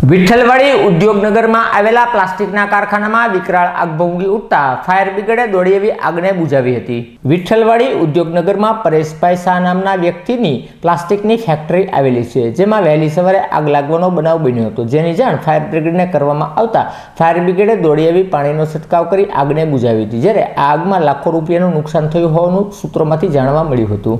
વિઠ્ઠલવાડી ઉદ્યોગનગરમાં આવેલા પ્લાસ્ટિકના કારખાનામાં વિકરાળ આગ ભભૂકી ઉઠતા ફાયર બ્રિગેડે દોડી આવી આગને બુઝાવી હતી। વિઠ્ઠલવાડી ઉદ્યોગનગરમાં પરેશભાઈ શાહ નામના વ્યક્તિની પ્લાસ્ટિકની ફેક્ટરી આવેલી છે, જેમાં વહેલી સવારે આગ લાગવાનો બનાવ બન્યો હતો, જેની જાણ ફાયર બ્રિગેડને કરવામાં આવતા ફાયર બ્રિગેડે દોડી આવી પાણીનો છંટકાવ કરી આગને બુઝાવી હતી, જ્યારે આ આગમાં લાખો રૂપિયાનું નુકસાન થયું હોવાનું સૂત્રોમાંથી જાણવા મળ્યું હતું।